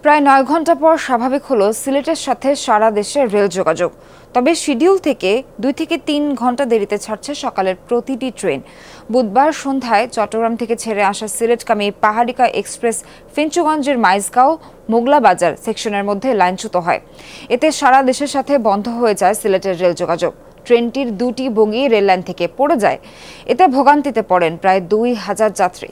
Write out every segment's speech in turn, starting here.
প্রায় ৯ ঘন্টা পর স্বাভাবিক হলো সিলেটের সাথে সারা দেশের রেল যোগাযোগ। তবে শিডিউল থেকে ২ থেকে ৩ ঘন্টা দেরিতে ছাড়ছে সকালের প্রতিটি ট্রেন। বুধবার সন্ধ্যায় চট্টগ্রাম থেকে ছেড়ে আসা সিলেটগামী পাহাড়িকা এক্সপ্রেস ফেঞ্চুগঞ্জের মাইজগাঁও মোগলাবাজার সেকশনের মধ্যে লাইনচ্যুত হয়। এতে সারা দেশের সাথে বন্ধ হয়ে যায় সিলেটের রেল যোগাযোগ। ট্রেনটির ২টি বগি রেললাইন থেকে পড়ে যায়। এতে ভোগান্তিতে পড়েন প্রায় ২,০০০ যাত্রী।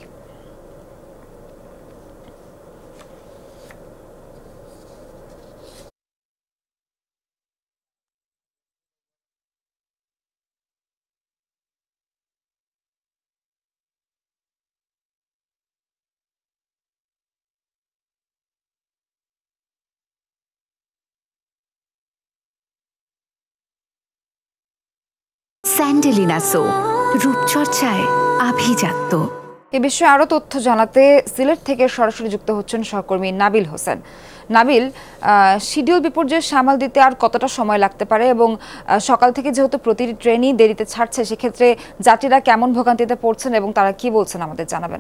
স্যান্ডেলিনা সো, রূপচর্চায় আভিজাত্য। এ বিষয়ে আরো তথ্য জানাতে সিলেট থেকে সরাসরি যুক্ত হচ্ছেন সহকর্মী নাবিল হোসেন। নাবিল, শিডিউল বিপর্যয় সামাল দিতে আর কতটা সময় লাগতে পারে এবং সকাল থেকে যেহেতু প্রতিটি ট্রেনই দেরিতে ছাড়ছে, সেক্ষেত্রে যাত্রীরা কেমন ভোগান্তিতে পড়ছেন এবং তারা কি বলছেন আমাদের জানাবেন।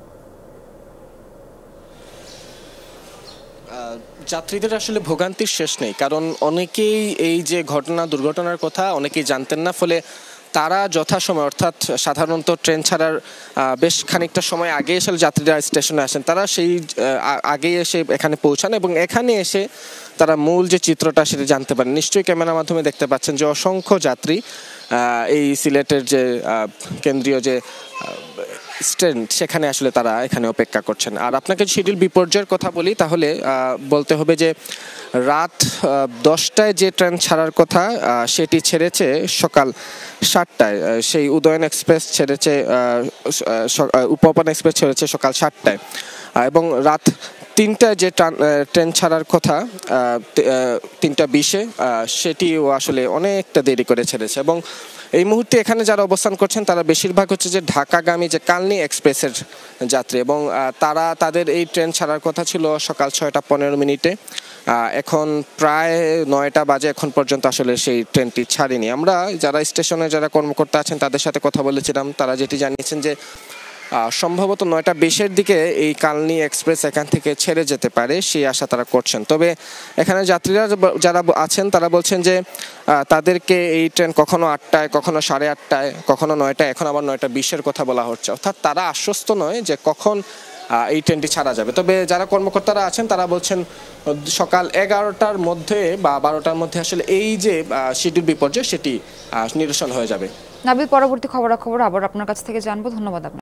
যাত্রীদের আসলে ভোগান্তির শেষ নেই, কারণ অনেকেই এই যে দুর্ঘটনার কথা অনেকেই জানতেন না, ফলে তারা যথাসময় অর্থাৎ সাধারণত ট্রেন ছাড়ার বেশ খানিকটা সময় আগে এসে যাত্রীরা স্টেশনে আসেন, তারা সেই আগেই এসে এখানে পৌঁছান এবং এখানে এসে তারা মূল যে চিত্রটা সেটা জানতে পারেন। নিশ্চয়ই ক্যামেরার মাধ্যমে দেখতে পাচ্ছেন যে অসংখ্য যাত্রী এই সিলেটের যে কেন্দ্রীয় যে স্ট্যান্ড সেখানে আসলে তারা এখানে অপেক্ষা করছেন। আর আপনাকে শিডিউল বিপর্যয়ের কথা বলি, তাহলে বলতে হবে যে রাত 10টায় যে ট্রেন ছাড়ার কথা সেটি ছেড়েছে সকাল 7টায়। সেই উদয়ন এক্সপ্রেস ছেড়েছে, উপবন এক্সপ্রেস ছেড়েছে সকাল 7টায়, এবং রাত 3টায় যে ট্রেন ছাড়ার কথা 3টা 20-এ সেটিও আসলে অনেকটা দেরি করে ছেড়েছে। এবং এই মুহূর্তে এখানে যারা অবস্থান করছেন তারা বেশিরভাগ হচ্ছে যে ঢাকাগামী যে কালনী এক্সপ্রেসের যাত্রী, এবং তাদের এই ট্রেন ছাড়ার কথা ছিল সকাল 6টা 15 মিনিটে। এখন প্রায় 9টা বাজে, এখন পর্যন্ত আসলে সেই ট্রেনটি ছাড়েনি। আমরা যারা স্টেশনে যারা কর্মকর্তা আছেন তাদের সাথে কথা বলেছিলাম, তারা যেটি জানিয়েছেন যে সম্ভবত 9টা 20-এর দিকে এই কালনী এক্সপ্রেস এখান থেকে ছেড়ে যেতে পারে, সেই আশা তারা করছেন। তবে এখানে যাত্রীরা যারা আছেন তারা বলছেন যে তাদেরকে এই ট্রেন কখনো 8টায়, কখনো 8:30টায়, কখনো 9টায়, এখন আবার 9টা 20-এর কথা বলা হচ্ছে। অর্থাৎ তারা আশ্বস্ত নয় যে কখন এই ট্রেনটি ছাড়া যাবে। তবে যারা কর্মকর্তারা আছেন তারা বলছেন সকাল 11টার মধ্যে বা 12টার মধ্যে আসলে এই যে শিডিউল বিপর্যয় সেটি নিরসন হয়ে যাবে। নাবিল, পরবর্তী খবরাখবর আবার আপনার কাছ থেকে জানবো। ধন্যবাদ আপনাকে।